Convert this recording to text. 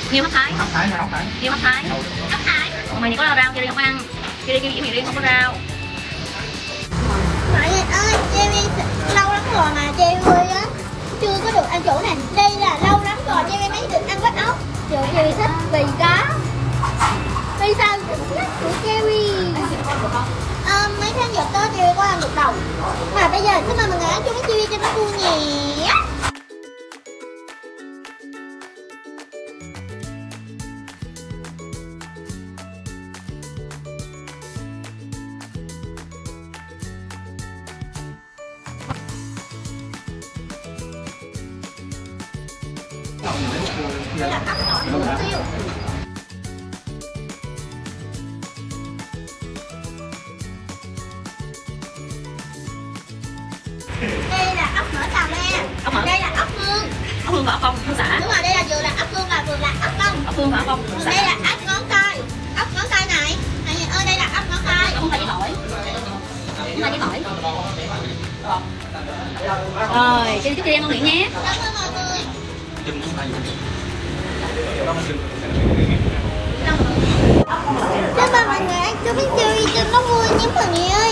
Nghiêu hấp thái. Hấp thái nha, hấp thái. Nghiêu hấp thái. Hấp thái. Mày thì có rau cherry không có ăn. Cherry kêu Diễm riêng không có rau. Mọi người ơi, Cherry lâu lắm rồi mà Cherry á chưa có được ăn chỗ này. Đây là lâu lắm rồi Cherry mới được ăn bát ốc. Rồi Cherry thích vì có vì sao thích nhất của Cherry. Mấy tháng giờ tới Cherry có ăn được đâu. Mà bây giờ xin mời mọi người ăn chung với Cherry cho nó vui nhé. Đây là ốc tỏi hủ tiếu. Đây là ốc mỡ tàu nè. Ốc mỡ. Đây là ốc hương. Ốc hương và ốc bông, ốc xả. Đúng rồi, đây là vừa là ốc hương và vừa là ốc bông. Ốc hương và ốc bông, ốc xả. Đây là ốc ngón tay. Ốc ngón tay này. Này ơi, đây là ốc ngón tay. Ốc ngón tay với tỏi. Ngón tay với tỏi. Rồi, chúc chị em ngon miệng nhé. Cảm ơn mọi người. Xin mời mọi người ăn chung với Cherry cho nó vui nhé mọi người ơi.